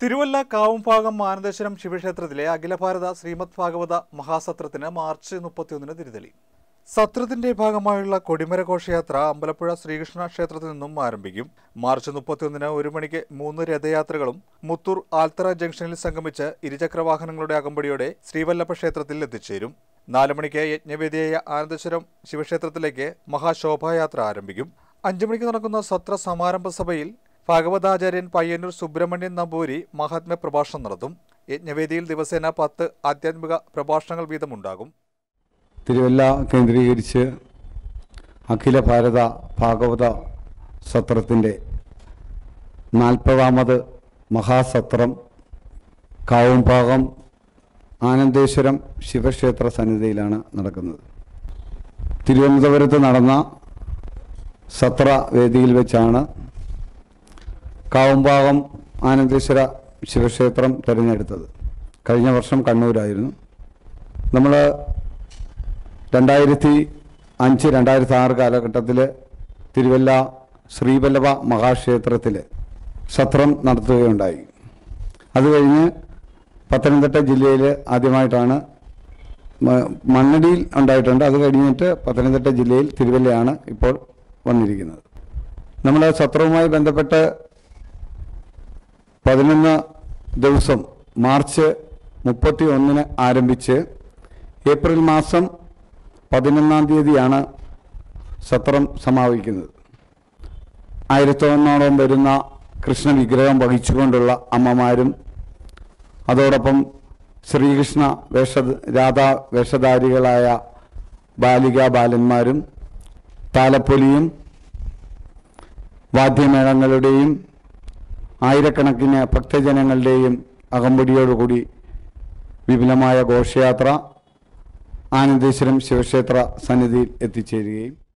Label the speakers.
Speaker 1: തിരുവല്ല കാവുംഭാഗം മാനന്തേശ്വരം ശിവക്ഷേത്രത്തിലെ അഖില ഭാരത ശ്രീമദ് ഭാഗവത മഹാസത്രത്തിന് മാർച്ച് 31 തിരുതെളി. സത്രത്തിന്റെ ഭാഗമായുള്ള കൊടിമര ഘോഷയാത്ര അമ്പലപ്പുഴ ശ്രീകൃഷ്ണ ക്ഷേത്രത്തിൽ നിന്നും ആരംഭിക്കും. മാർച്ച് 31 1 മണിക്ക് 3 രഥയാത്രകളും മുത്തൂർ ആൽത്തറ ജംഗ്ഷനിൽ സംഗമിച്ച് ഇരുചക്രവാഹനങ്ങളുടെ അകമ്പടിയോടെ ശ്രീവല്ലഭ ക്ഷേത്രത്തിൽ എത്തിച്ചേരും. 4 മണിക്ക് യജ്ഞവേദിയായ ആനന്ദേശ്വരം ശിവക്ഷേത്രത്തിലേക്ക് മഹാശോഭായാത്ര ആരംഭിക്കും. 5 മണിക്ക് നടക്കുന്ന സത്ര സമാരംഭ സഭയിൽ ഭാഗവതാചാര്യൻ പയ്യന്നൂർ സുബ്രഹ്മണ്യൻ നമ്പൂരി മഹാത്മ്യ പ്രഭാഷണം നടത്തും. യജ്ഞവേദിയിൽ ദിവസേന 10 ആധ്യാത്മിക പ്രഭാഷണങ്ങൾ വീതമുണ്ടാകും.
Speaker 2: തിരുവല്ല കേന്ദ്രീകരിച്ച് അഖില ഭാരത ഭാഗവത സത്രത്തിൻ്റെ 40ാമത് മഹാസത്രം കാവുംഭാഗം ആനന്ദേശ്വരം ശിവക്ഷേത്ര സന്നിധിയിലാണ് നടക്കുന്നത്. തിരുവനന്തപുരത്ത് നടന്ന സത്രവേദിയിൽ വെച്ചാണ് കാവുംഭാഗം ആനന്ദേശ്വര ശിവക്ഷേത്രം തിരഞ്ഞെടുത്തത്. കഴിഞ്ഞ വർഷം കണ്ണൂരായിരുന്നു. നമ്മൾ 2005-2006 കാലഘട്ടത്തിൽ തിരുവല്ല ശ്രീവല്ലഭ മഹാക്ഷേത്രത്തിൽ സത്രം നടത്തുകയുണ്ടായി. അത് കഴിഞ്ഞ് പത്തനംതിട്ട ജില്ലയിൽ ആദ്യമായിട്ടാണ് മണ്ണടിയിൽ ഉണ്ടായിട്ടുണ്ട്. അത് കഴിഞ്ഞിട്ട് പത്തനംതിട്ട ജില്ലയിൽ തിരുവല്ലയാണ് ഇപ്പോൾ വന്നിരിക്കുന്നത്. നമ്മൾ സത്രവുമായി ബന്ധപ്പെട്ട് 11 ദിവസം മാർച്ച് 31 ആരംഭിച്ച് ഏപ്രിൽ മാസം 11 തീയതിയാണ് സത്രം സമാപിക്കുന്നത്. 1001 വരുന്ന കൃഷ്ണ വിഗ്രഹം വഹിച്ചുകൊണ്ടുള്ള അമ്മമാരും അതോടൊപ്പം ശ്രീകൃഷ്ണ രാധാ വേഷധാരികളായ ബാലികാ ബാലന്മാരും താലപ്പൊലിയും വാദ്യമേളങ്ങളുടെയും ആയിരക്കണക്കിന് ഭക്തജനങ്ങളുടെയും അകമ്പടിയോടുകൂടി വിപുലമായ ഘോഷയാത്ര ആനന്ദേശ്വരം ശിവക്ഷേത്ര സന്നിധിയിൽ എത്തിച്ചേരുകയും